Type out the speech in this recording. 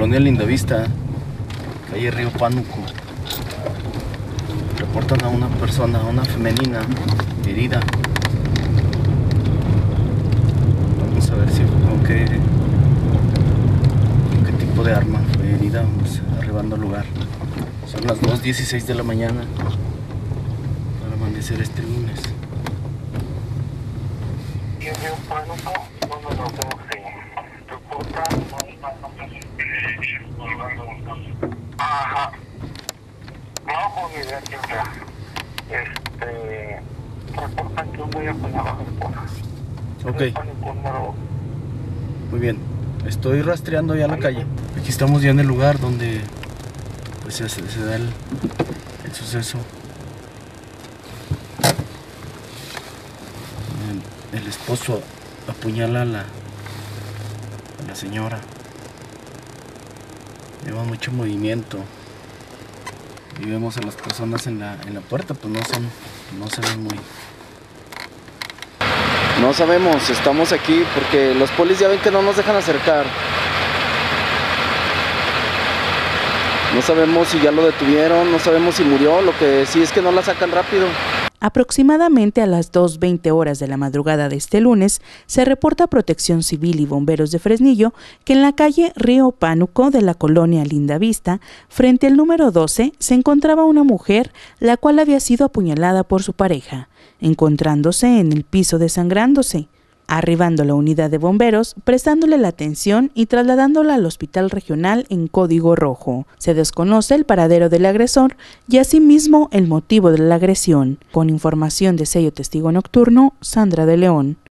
Colonia Lindavista, calle Río Pánuco. Reportan a una persona, a una femenina herida. Vamos a ver si con qué tipo de arma fue herida. Vamos arribando al lugar. Son las 2:16 de la mañana para amanecer este lunes. Ajá. No, pues ni idea quién sea. Reportan que un güey apuñaló a mi esposa. Ok. Muy bien. Estoy rastreando ya la calle. Aquí estamos ya en el lugar donde pues, se da el suceso. El esposo apuñala a la señora. Lleva mucho movimiento. Y vemos a las personas en la puerta, pues no se ven muy... No sabemos, estamos aquí porque los polis ya ven que no nos dejan acercar. No sabemos si ya lo detuvieron, no sabemos si murió, lo que sí es que no la sacan rápido. Aproximadamente a las 2:20 horas de la madrugada de este lunes, se reporta a Protección Civil y Bomberos de Fresnillo que en la calle Río Pánuco de la colonia Lindavista, frente al número 12, se encontraba una mujer la cual había sido apuñalada por su pareja, encontrándose en el piso desangrándose. Arribando la unidad de bomberos, prestándole la atención y trasladándola al hospital regional en código rojo. Se desconoce el paradero del agresor y asimismo el motivo de la agresión. Con información de Sello Testigo Nocturno, Sandra de León.